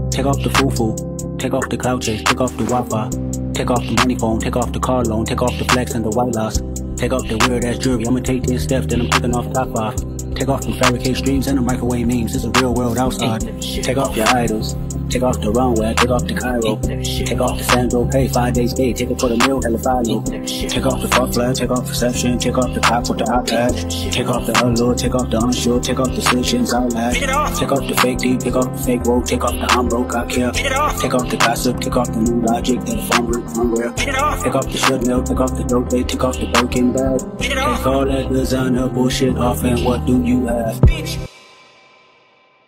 Take off the foo-foo, take off the cloud chase, take off the Wi-Fi, take off the money phone, take off the car loan, take off the flex and the white loss. Take off the weird ass jewelry, I'ma take 10 steps, then I'm picking off top 5. Take off the fabricate streams and the microwave memes, it's a real world outside. Take off your idols, take off the runway, take off the Cairo, take off the Sandro pay, 5 days stay, take it for the meal, hella follow. Take off the fuck flag, take off perception, take off the cop with the iPad, take off the allure, take off the unsure, take off the decisions outlast. Take off the fake deep, take off the fake woke, take off the I'm broke, I care. Take off the gossip, take off the new logic, that if I'm broke, somewhere. Take off the shit milk, take off the dope, take off the broken bag. Take all that designer bullshit off and what do you have?